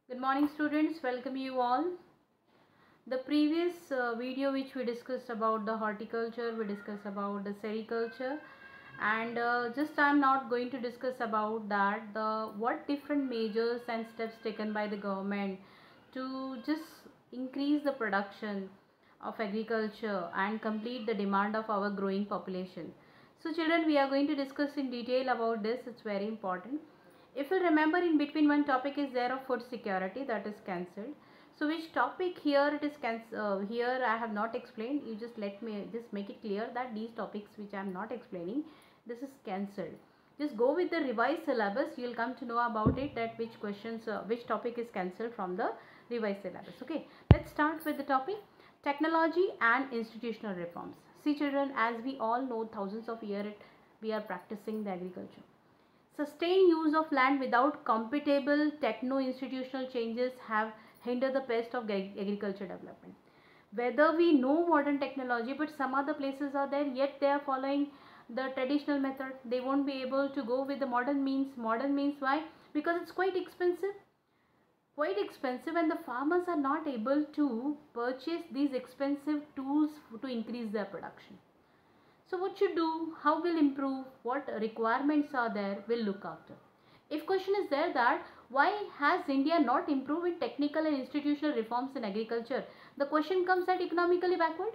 Good morning students, welcome you all. The previous video which we discussed about the horticulture, we discussed about the sericulture, and just I'm not going to discuss about that what different measures and steps taken by the government to just increase the production of agriculture and complete the demand of our growing population. So children, we are going to discuss in detail about this. It's very important. If you remember, in between one topic is there of food security, that is cancelled. So which topic here it is here I have not explained. You just let me just make it clear that these topics which I am not explaining, this is cancelled. Just go with the revised syllabus. You will come to know about it, that which questions, which topic is cancelled from the revised syllabus. Okay, let's start with the topic technology and institutional reforms. See children, as we all know, thousands of years we are practicing the agriculture. Sustained use of land without compatible techno-institutional changes have hindered the pace of agriculture development. Whether we know modern technology, but some other places are there, yet they are following the traditional method. They won't be able to go with the modern means. Modern means why? Because it's quite expensive. And the farmers are not able to purchase these expensive tools to increase their production. So what should do, how will improve, what requirements are there, will look after. If question is there that why has India not improved with technical and institutional reforms in agriculture, the question comes at economically backward.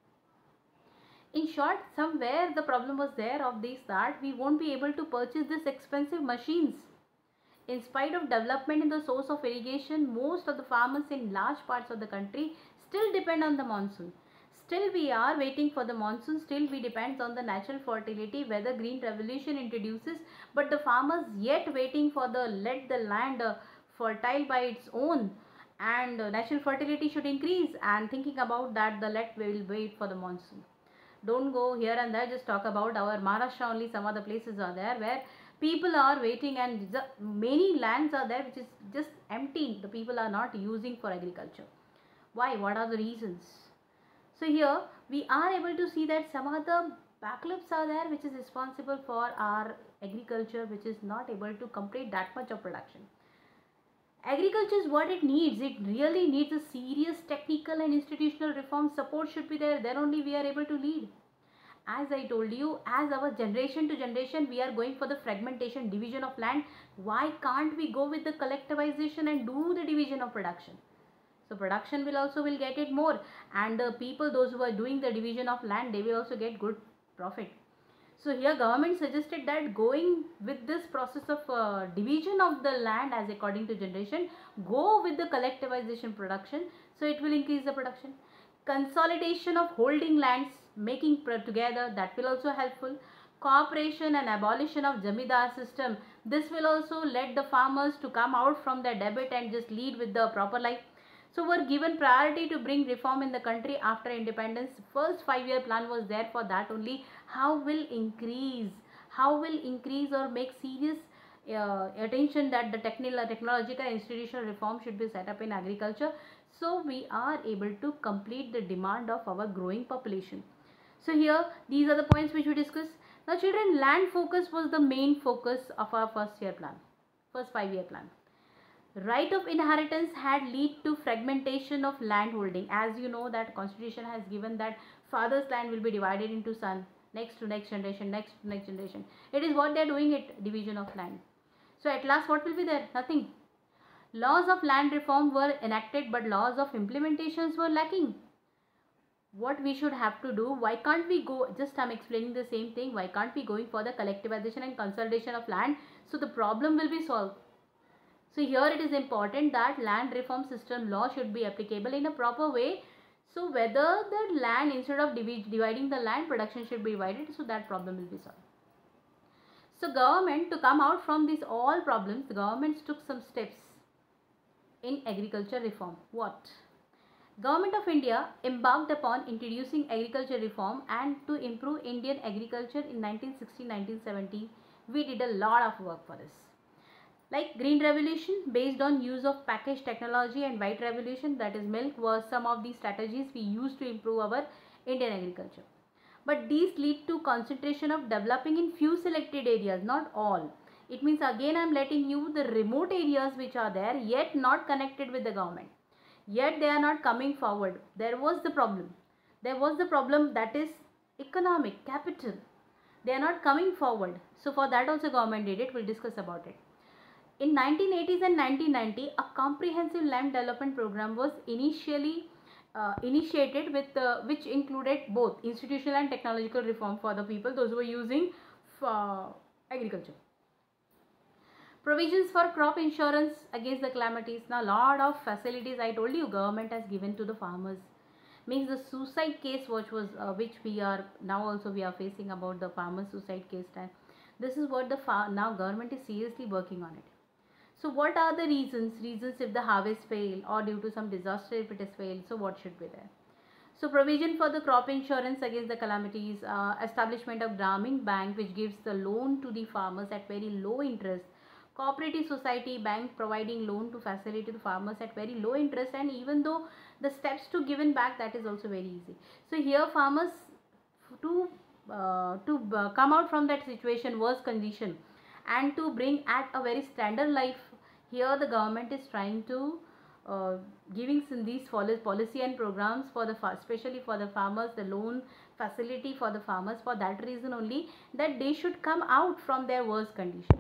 In short, somewhere the problem was there of this, that we won't be able to purchase these expensive machines. In spite of development in the source of irrigation, most of the farmers in large parts of the country still depend on the monsoon. Still we are waiting for the monsoon, still we depend on the natural fertility whether green revolution introduces, but the farmers yet waiting for the let the land fertile by its own, and natural fertility should increase, and thinking about that the let will wait for the monsoon. Don't go here and there, just talk about our Maharashtra only. Some other places are there where people are waiting, and many lands are there which is just empty. The people are not using for agriculture. Why? What are the reasons? So here we are able to see that some other backlogs are there which is responsible for our agriculture, which is not able to complete that much of production. Agriculture is what it needs. It really needs a serious technical and institutional reform. Support should be there. Then only we are able to lead. As I told you, as our generation to generation we are going for the fragmentation, division of land. Why can't we go with the collectivization and do the division of production? So production will get it more, and the people, those who are doing the division of land, they will also get good profit. So here government suggested that going with this process of division of the land as according to generation, go with the collectivization production, so it will increase the production. Consolidation of holding lands, making together, that will also helpful. Cooperation and abolition of zamindar system, this will also let the farmers to come out from their debit and just lead with the proper life. So were given priority to bring reform in the country after independence. First 5-year plan was there for that only. How will increase or make serious attention that the technological institutional reform should be set up in agriculture, so we are able to complete the demand of our growing population. So here these are the points which we discussed. Now children, land focus was the main focus of our first 5-year plan. Right of inheritance had lead to fragmentation of land holding. As you know that constitution has given that father's land will be divided into son, next to next generation, next to next generation. It is what they are doing, it division of land. So at last what will be there? Nothing. Laws of land reform were enacted, but laws of implementations were lacking. What we should have to do, why can't we go, just I'm explaining the same thing, why can't we going for the collectivization and consolidation of land, so the problem will be solved. So here it is important that land reform system law should be applicable in a proper way. So whether the land, instead of dividing the land, production should be divided, so that problem will be solved. So government, to come out from these all problems, the government took some steps in agriculture reform. What? Government of India embarked upon introducing agriculture reform and to improve Indian agriculture in 1960-1970. We did a lot of work for this. Like green revolution based on use of packaged technology, and white revolution, that is milk, was some of the strategies we used to improve our Indian agriculture. But these lead to concentration of developing in few selected areas, not all. It means again I am letting you the remote areas which are there yet not connected with the government, yet they are not coming forward. There was the problem. There was the problem, that is economic capital. They are not coming forward. So for that also government did it. We'll discuss about it. In 1980s and 1990, a comprehensive land development program was initially initiated with which included both institutional and technological reform for the people, those who were using agriculture. Provisions for crop insurance against the calamities. Now lot of facilities I told you government has given to the farmers. Means the suicide case which we are now also we are facing about the farmer suicide case time. This is what the now government is seriously working on it. So what are the reasons? Reasons if the harvest fail or due to some disaster if it is failed. So what should be there? So provision for the crop insurance against the calamities, establishment of Grameen Bank which gives the loan to the farmers at very low interest, cooperative society bank providing loan to facilitate the farmers at very low interest, and even though the steps to given back, that is also very easy. So here farmers to come out from that situation, worst condition, and to bring at a very standard life, here the government is trying to giving these policy and programs for the especially for the farmers, the loan facility for the farmers, for that reason only, that they should come out from their worst condition.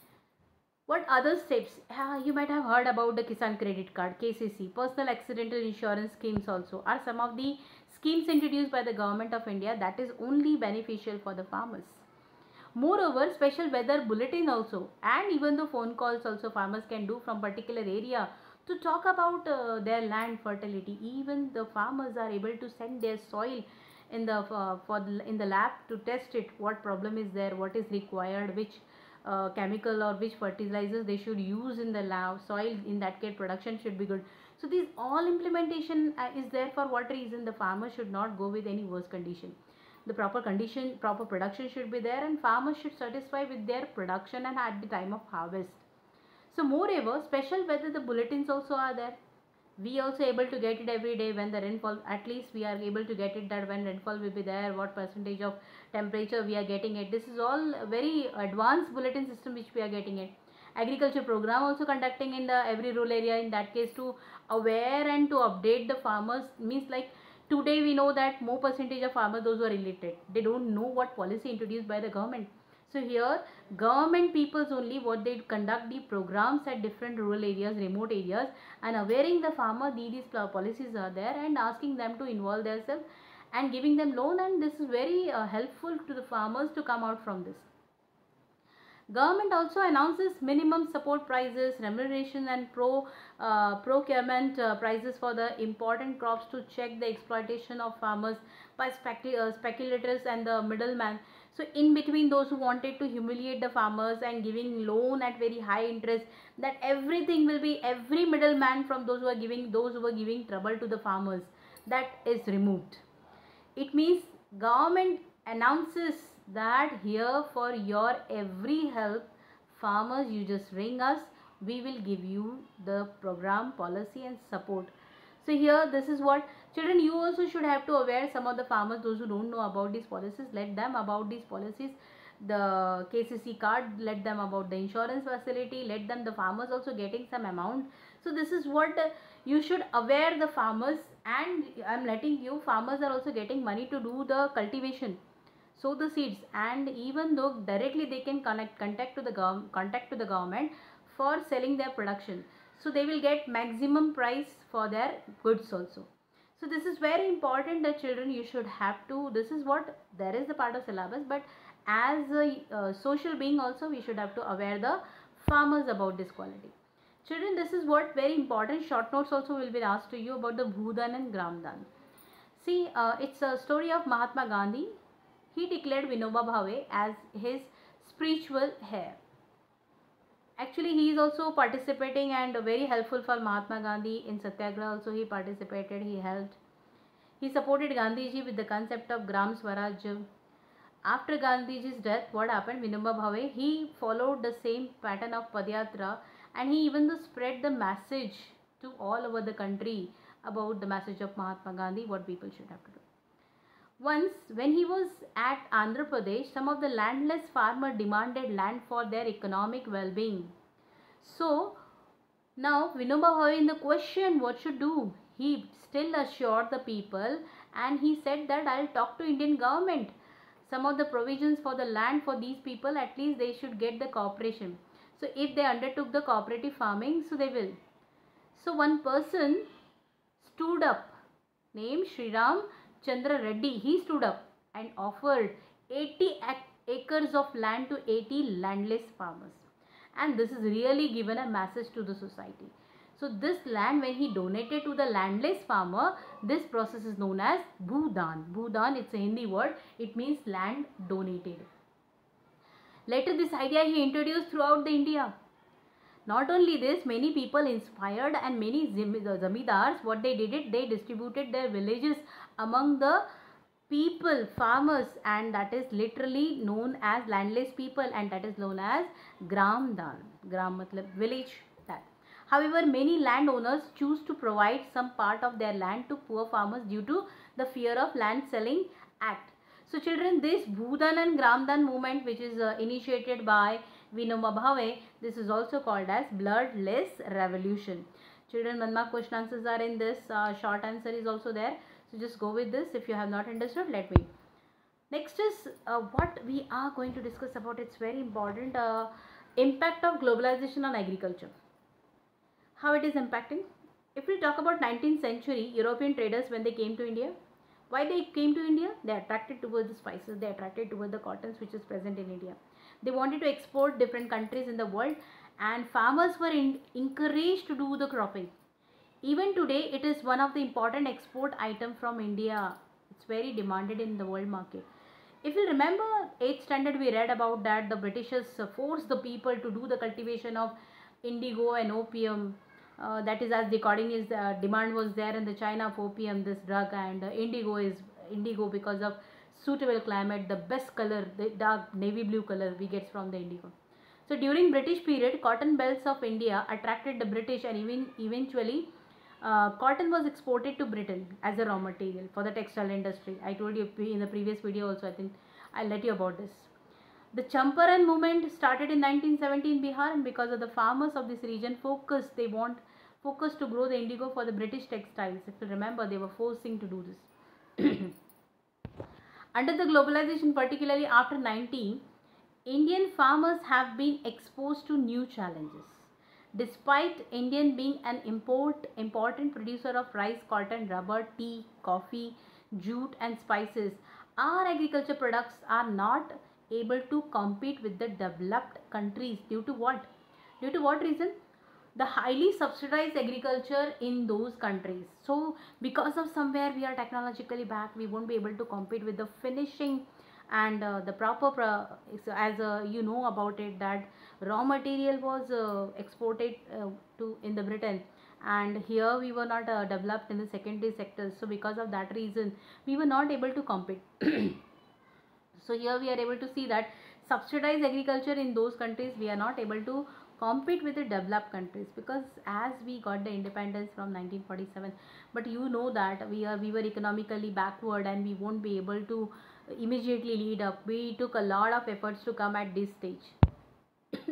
What other steps? You might have heard about the Kisan Credit Card, KCC, personal accidental insurance schemes also are some of the schemes introduced by the government of India that is only beneficial for the farmers. Moreover, special weather bulletin also, and even the phone calls also farmers can do from particular area to talk about their land fertility. Even the farmers are able to send their soil in the in the lab to test it, what problem is there, what is required, which chemical or which fertilizers they should use in the lab soil, in that case production should be good. So these all implementation is there. For what reason? The farmer should not go with any worse condition. The proper production should be there, and farmers should satisfy with their production and at the time of harvest. So moreover, special weather the bulletins also are there. We also able to get it every day when the rainfall, at least we are able to get it that when rainfall will be there, what percentage of temperature we are getting it. This is all very advanced bulletin system which we are getting it. Agriculture program also conducting in the every rural area, in that case to aware and to update the farmers. Means like today we know that more percentage of farmers, those who are illiterate, they don't know what policy introduced by the government. So here government peoples only what they conduct the programs at different rural areas, remote areas, and awareing the farmer these policies are there and asking them to involve themselves and giving them loan, and this is very helpful to the farmers to come out from this. Government also announces minimum support prices, remuneration and procurement prices for the important crops to check the exploitation of farmers by speculators and the middleman. So in between those who wanted to humiliate the farmers and giving loan at very high interest, that everything will be, every middleman from those who are giving trouble to the farmers, that is removed. It means government announces that here for your every help, farmers, you just ring us, we will give you the program, policy and support. So here this is what children, you also should have to aware some of the farmers, those who don't know about these policies, let them about these policies, the KCC card, let them about the insurance facility, let them, the farmers also getting some amount. So this is what you should aware the farmers, and I am letting you, farmers are also getting money to do the cultivation, sow the seeds, and even though directly they can contact to the government for selling their production, so they will get maximum price for their goods also. So this is very important that children you should have to, this is what there is the part of syllabus, but as a social being also we should have to aware the farmers about this quality. Children, this is what very important, short notes also will be asked to you about the Bhudan and Gramdan. See, it's a story of Mahatma Gandhi. He declared Vinoba Bhave as his spiritual heir. Actually, he is also participating and very helpful for Mahatma Gandhi in Satyagraha. Also, he participated, he helped. He supported Gandhiji with the concept of Gram Swaraj. After Gandhiji's death, what happened? Vinoba Bhave, he followed the same pattern of Padyatra, and he even spread the message to all over the country about the message of Mahatma Gandhi, what people should have to do. Once, when he was at Andhra Pradesh, some of the landless farmers demanded land for their economic well-being. So, now Vinoba Bhave in the question what should do, he still assured the people and he said that I'll talk to Indian government. Some of the provisions for the land for these people, at least they should get the cooperation. So if they undertook the cooperative farming, so they will. So one person stood up named Sriram Chandra Reddy. He stood up and offered 80 acres of land to 80 landless farmers. And this is really given a message to the society. So this land, when he donated to the landless farmer, this process is known as Bhudan. Bhudan, it's a Hindi word. It means land donated. Later this idea he introduced throughout the India. Not only this, many people inspired and many zamindars, what they did it, they distributed their villages among the people, farmers, and that is literally known as landless people, and that is known as Gram Dan. Gram matlab village. That. However, many landowners choose to provide some part of their land to poor farmers due to the fear of land selling act. So children, this Bhudan and Gramdan movement, which is initiated by Vinoba Bhave, this is also called as bloodless revolution. Children, 1 mark question answers are in this. Short answer is also there. So just go with this. If you have not understood, let me. Next is what we are going to discuss about. It's very important. Impact of globalization on agriculture. How it is impacting? If we talk about 19th century, European traders, when they came to India, why they came to India? They attracted towards the spices, they attracted towards the cottons which is present in India. They wanted to export different countries in the world, and farmers were encouraged to do the cropping. Even today, it is one of the important export item from India. It's very demanded in the world market. If you remember 8th standard, we read about that the Britishers forced the people to do the cultivation of indigo and opium. That is, as the according is demand was there in the China of opium, this drug, and indigo is indigo because of suitable climate, the best color, the dark navy blue color we get from the indigo. So during British period, cotton belts of India attracted the British, and even eventually cotton was exported to Britain as a raw material for the textile industry. I told you in the previous video also, I think I'll let you about this. The Champaran movement started in 1917 in Bihar, and because of the farmers of this region they want focus to grow the indigo for the British textiles. If you remember, they were forcing to do this. Under the globalization, particularly after 19, Indian farmers have been exposed to new challenges. Despite Indian being an important producer of rice, cotton, rubber, tea, coffee, jute and spices, our agriculture products are not able to compete with the developed countries due to what? Due to what reason? The highly subsidized agriculture in those countries. So because of somewhere we are technologically back, we won't be able to compete with the finishing and the proper as you know about it, that raw material was exported to in the Britain, and here we were not developed in the secondary sectors. So because of that reason, we were not able to compete. So here we are able to see that subsidized agriculture in those countries, we are not able to compete with the developed countries, because as we got the independence from 1947, but you know that we were economically backward and we won't be able to immediately lead up. We took a lot of efforts to come at this stage.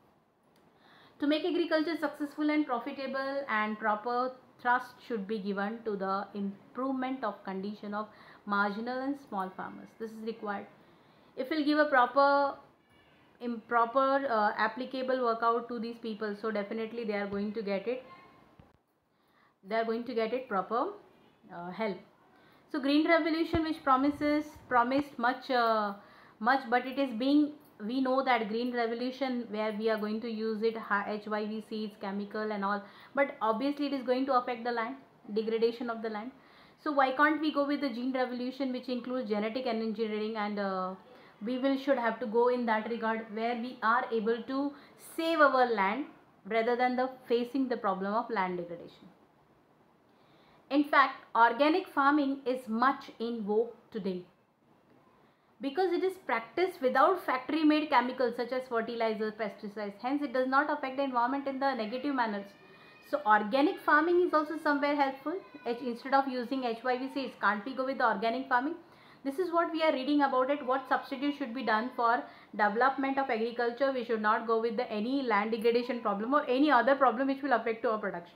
To make agriculture successful and profitable, and proper thrust should be given to the improvement of condition of marginal and small farmers. This is required. If we'll give a proper applicable workout to these people, so definitely they are going to get it. They are going to get it proper help. So green revolution, which promised much, but it is being, we know that green revolution where we are going to use it HYV seeds, chemical and all, but obviously it is going to affect the land, degradation of the land. So why can't we go with the green revolution, which includes genetic engineering, and we should have to go in that regard, where we are able to save our land rather than facing the problem of land degradation. In fact, organic farming is much in vogue today because it is practiced without factory made chemicals such as fertilizers, pesticides. Hence it does not affect the environment in the negative manners. So organic farming is also somewhere helpful. Instead of using HYV seeds, can't we go with the organic farming? This is what we are reading about it. What substitute should be done for development of agriculture. We should not go with any land degradation problem or any other problem which will affect our production.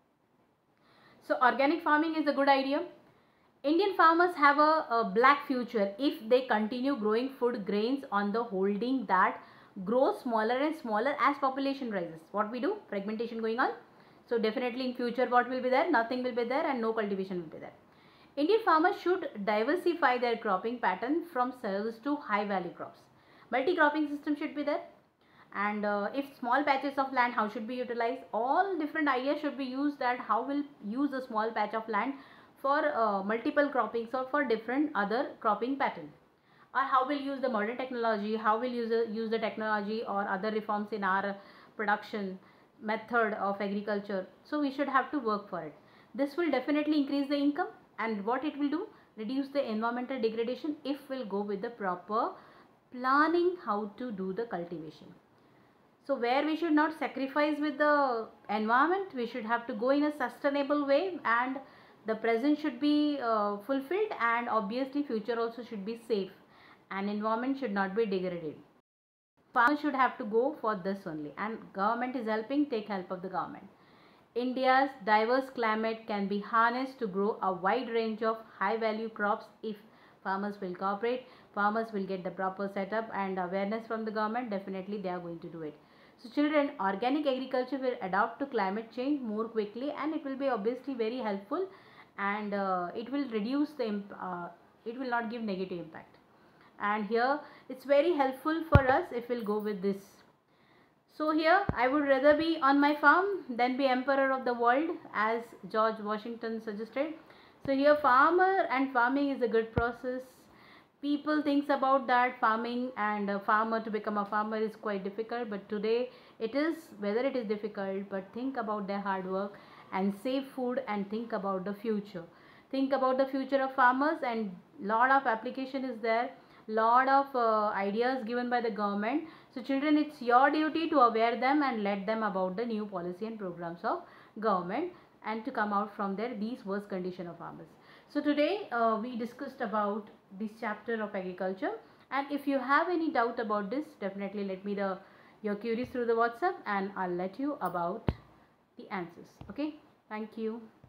So organic farming is a good idea. Indian farmers have a black future if they continue growing food grains on the holding that grows smaller and smaller as population rises. What we do? Fragmentation going on. So definitely in future what will be there? Nothing will be there and no cultivation will be there. Indian farmers should diversify their cropping pattern from cereals to high value crops. Multi-cropping system should be there. And if small patches of land, how should be utilized? All different ideas should be used, that how will use a small patch of land for multiple croppings or for different other cropping pattern, or how will use the modern technology, how will use the technology or other reforms in our production method of agriculture. So we should have to work for it. This will definitely increase the income, and what it will do, reduce the environmental degradation if we'll go with the proper planning how to do the cultivation. So where we should not sacrifice with the environment, we should have to go in a sustainable way, and the present should be fulfilled, and obviously future also should be safe, and environment should not be degraded. Farmers should have to go for this only, and government is helping, take help of the government. India's diverse climate can be harnessed to grow a wide range of high value crops if farmers will cooperate. Farmers will get the proper setup and awareness from the government. Definitely they are going to do it. So children, organic agriculture will adapt to climate change more quickly, and it will be obviously very helpful, and it will reduce the it will not give negative impact. And here it's very helpful for us if we'll go with this. So here I would rather be on my farm than be emperor of the world, as George Washington suggested. So here farmer and farming is a good process. People thinks about that farming and a farmer, to become a farmer is quite difficult, but today it is, whether it is difficult, but think about their hard work and save food and think about the future. Think about the future of farmers, and lot of application is there, lot of ideas given by the government. So children, it's your duty to aware them and let them about the new policy and programs of government, and to come out from there these worst condition of farmers. So today we discussed about this chapter of agriculture, and if you have any doubt about this, definitely let me your queries through the WhatsApp, and I'll let you about the answers. Okay, thank you.